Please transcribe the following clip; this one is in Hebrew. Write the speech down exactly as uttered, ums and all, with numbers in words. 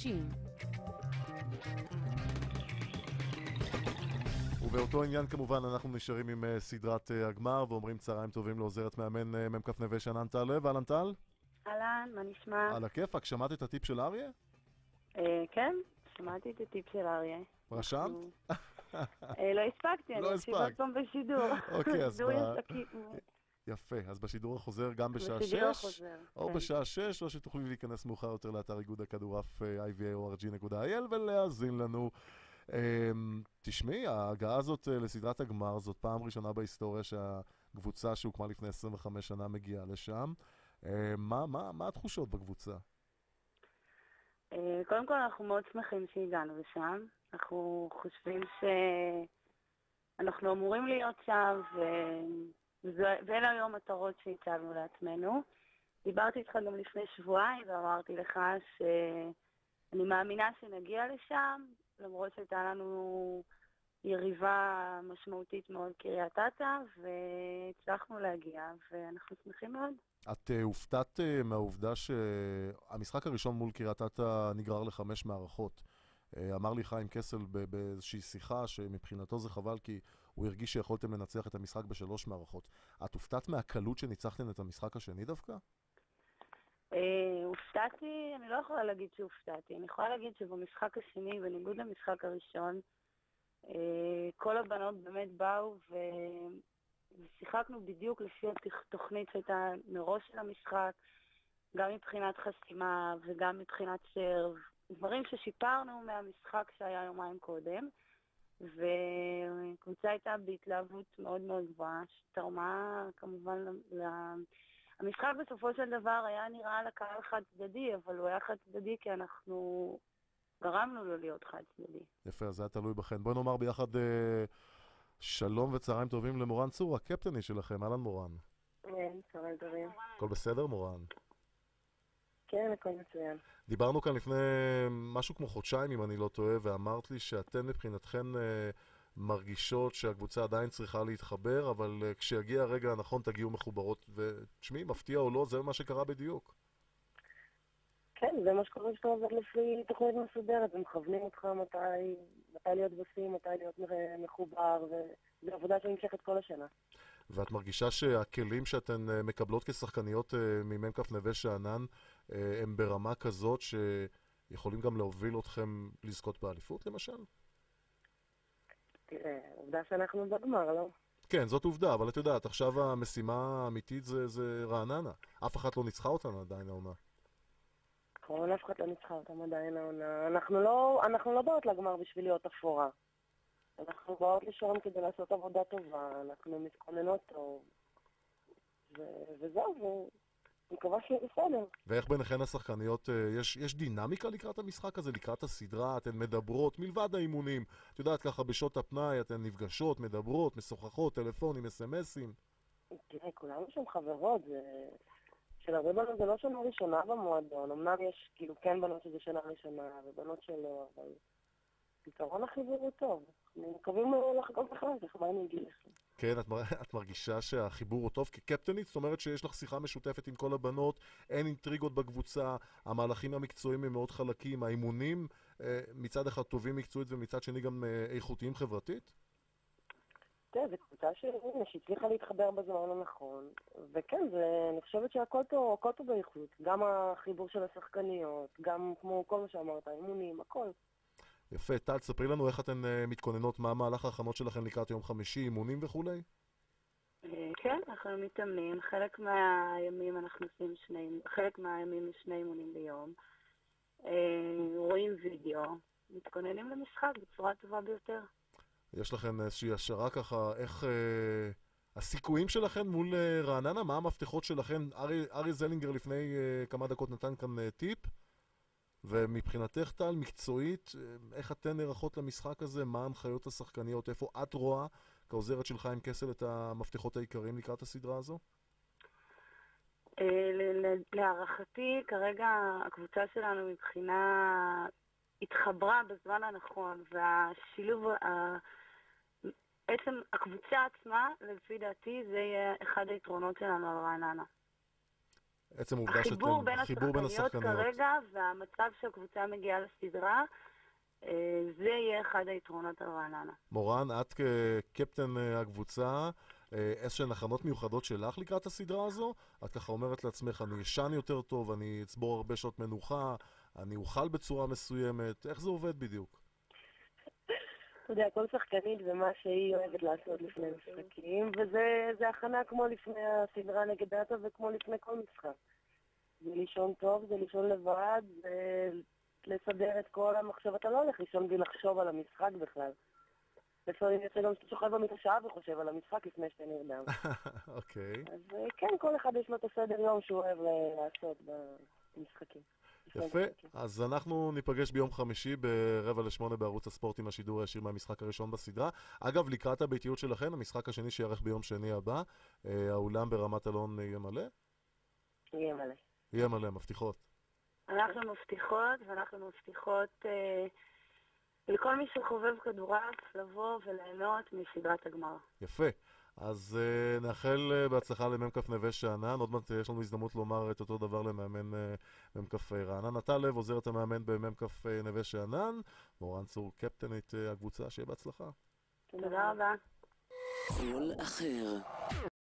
חדשים. ובאותו עניין כמובן אנחנו נשארים עם uh, סדרת uh, הגמר ואומרים צהריים טובים לעוזרת מאמן uh, ממקף נווה שאנן טל לב. אהלן טל? אהלן, מה נשמע? על הכיפק, שמעת את הטיפ של אריה? אה, כן, שמעתי את הטיפ של אריה. רשמת? אה, לא הספקתי, אני אקשיב עוד פעם בשידור. אוקיי, אז שידור ב... ישקי. יפה, אז בשידור החוזר גם בשעה בשידור שש, החוזר, או כן. בשעה שש, או שתוכלי להיכנס מאוחר יותר לאתר איגוד הכדורעף איי וי איי או אר ג'י נקודה איי אל ולהאזין לנו. תשמעי, ההגעה הזאת לסדרת הגמר זאת פעם ראשונה בהיסטוריה שהקבוצה שהוקמה לפני עשרים וחמש שנה מגיעה לשם. מה, מה, מה התחושות בקבוצה? קודם כל אנחנו מאוד שמחים שהגענו לשם. אנחנו חושבים שאנחנו אמורים להיות שם, ואלה היום מטרות שהצבנו לעצמנו. דיברתי איתך גם לפני שבועיים ואמרתי לך שאני מאמינה שנגיע לשם, למרות שהייתה לנו יריבה משמעותית מאוד קריית אתא, והצלחנו להגיע, ואנחנו שמחים מאוד. את הופתעת מהעובדה שהמשחק הראשון מול קריית אתא נגרר לחמש מערכות. אמר לי חיים קסל באיזושהי שיחה שמבחינתו זה חבל כי הוא הרגיש שיכולתם לנצח את המשחק בשלוש מערכות. את הופתעת מהקלות שניצחתם את המשחק השני דווקא? הופתעתי, אני לא יכולה להגיד שהופתעתי. אני יכולה להגיד שבמשחק השני, בניגוד למשחק הראשון, כל הבנות באמת באו ושיחקנו בדיוק לפי התוכנית שהייתה מראש של המשחק, גם מבחינת חסימה וגם מבחינת סרב, דברים ששיפרנו מהמשחק שהיה יומיים קודם, וקבוצה הייתה בהתלהבות מאוד מאוד גבוהה, שתרמה כמובן ל... המשחק בסופו של דבר היה נראה לקהל חד צדדי, אבל הוא היה חד צדדי כי אנחנו גרמנו לו להיות חד צדדי. יפה, אז זה היה תלוי בכן. בואי נאמר ביחד אה, שלום וצהריים טובים למורן צור, הקפטני שלכם. אהלן מורן. כן, צהריים טובים. הכל בסדר מורן? כן, הכל מצוין. דיברנו כאן לפני משהו כמו חודשיים, אם אני לא טועה, ואמרת לי שאתן מבחינתכן אה, מרגישות שהקבוצה עדיין צריכה להתחבר, אבל אה, כשיגיע הרגע הנכון תגיעו מחוברות, ותשמעי, מפתיע או לא, זה מה שקרה בדיוק. כן, זה מה שקורה שאתה עובד לפי תוכנית מסודרת, ומכוונים אותך מתי, מתי להיות בסים, מתי להיות מחובר, וזו עבודה שנמשכת כל השנה. ואת מרגישה שהכלים שאתן מקבלות כשחקניות ממקף נווה שאנן הם ברמה כזאת שיכולים גם להוביל אתכם לזכות באליפות למשל? תראה, עובדה שאנחנו בגמר, לא? כן, זאת עובדה, אבל את יודעת, עכשיו המשימה האמיתית זה, זה רעננה. אף אחת לא ניצחה אותנו עדיין העונה. נכון, אף אחד לא ניצחה אותם עדיין העונה. אנחנו לא, אנחנו לא באות לגמר בשביל להיות אפורה. אנחנו באות לשם כדי לעשות עבודה טובה, אנחנו מתכוננות טוב, ו- וזהו, ואני מקווה שיהיה בסדר. ואיך ביניכן השחקניות, יש, יש דינמיקה לקראת המשחק הזה, לקראת הסדרה, אתן מדברות, מלבד האימונים, את יודעת ככה בשעות הפנאי, אתן נפגשות, מדברות, משוחחות, טלפונים, אס-אמסים. תראה, כולנו שם חברות, זה... של הרבה בנות זה לא שנה ראשונה במועדון, אמנם יש כאילו כן בנות שזה שנה ראשונה ובנות שלא, אבל פתרון החיבור הוא טוב. אנחנו מקווים לחגוג אחר כך, מה אני אגיד לך? כן, את, מר... את מרגישה שהחיבור הוא טוב כקפטנית? זאת אומרת שיש לך שיחה משותפת עם כל הבנות, אין אינטריגות בקבוצה, המהלכים המקצועיים הם מאוד חלקים, האימונים מצד אחד טובים מקצועית ומצד שני גם איכותיים חברתית? תראה, זו קבוצה שהצליחה להתחבר בזמן הנכון, וכן, זה, אני חושבת שהכל טוב, הכל טוב באיכות, גם החיבור של השחקניות, גם כמו כל מה שאמרת, האימונים, הכל. יפה, טל, ספרי לנו איך אתן מתכוננות, מה המהלך ההכנות שלכם לקראת יום חמישי, אימונים וכולי? כן, אנחנו מתאמנים, חלק מהימים אנחנו עושים שני, חלק מהימים שני אימונים ביום, רואים וידאו, מתכוננים למשחק בצורה טובה ביותר. יש לכם איזושהי השערה ככה, איך אה, הסיכויים שלכם מול אה, רעננה, מה המפתחות שלכם? ארי, ארי זלינגר לפני אה, כמה דקות נתן כאן אה, טיפ, ומבחינתך טל, מקצועית, אה, איך אתן נערכות למשחק הזה? מה ההנחיות השחקניות? איפה את רואה כעוזרת של חיים קסל את המפתחות העיקריים לקראת הסדרה הזו? להערכתי, כרגע הקבוצה שלנו מבחינה התחברה בזמן הנכון, והשילוב, בעצם הקבוצה עצמה, לפי דעתי, זה יהיה אחד היתרונות שלנו על רעננה. עצם העובדה החיבור שאתם, בין החיבור בין השחקניות השחקניות. כרגע והמצב שהקבוצה מגיעה לסדרה, אה, זה יהיה אחד היתרונות על רעננה. מורן, את כקפטן אה, הקבוצה, אה, איזשהן הכנות מיוחדות שלך לקראת הסדרה הזו? את ככה אומרת לעצמך, אני ישן יותר טוב, אני אצבור הרבה שעות מנוחה, אני אוכל בצורה מסוימת, איך זה עובד בדיוק? אתה יודע, כל שחקנית ומה שהיא אוהבת לעשות לפני משחקים, וזה זה הכנה כמו לפני הסדרה נגד דאטה וכמו לפני כל משחק. זה לישון טוב, זה לישון לבד, זה לסדר את כל המחשב. אתה לא הולך לישון בלי לחשוב על המשחק בכלל. לפעמים יוצא גם שאתה שוכב במיטה שעה וחושב על המשחק לפני שאתה נרדם. אוקיי. אז כן, כל אחד יש לו את הסדר יום שהוא אוהב לעשות במשחקים. יפה, אז אנחנו ניפגש ביום חמישי ברבע לשמונה בערוץ הספורט עם השידור הישיר מהמשחק הראשון בסדרה. אגב, לקראת הביתיות שלכם, המשחק השני שיערך ביום שני הבא, האולם ברמת אלון יהיה מלא? יהיה מלא. יהיה מלא, מבטיחות. אנחנו מבטיחות, ואנחנו מבטיחות אה, לכל מי שחובב כדורעף לבוא וליהנות מסדרת הגמר. יפה. אז uh, נאחל uh, בהצלחה למ"כ נווה שאנן. עוד מעט יש לנו הזדמנות לומר את אותו דבר למאמן uh, מ"כ רעננה טלב, עוזרת המאמן במ"כ uh, נווה שאנן. מורן צור, קפטנית uh, הקבוצה, שיהיה בהצלחה. תודה רבה. כל אחר.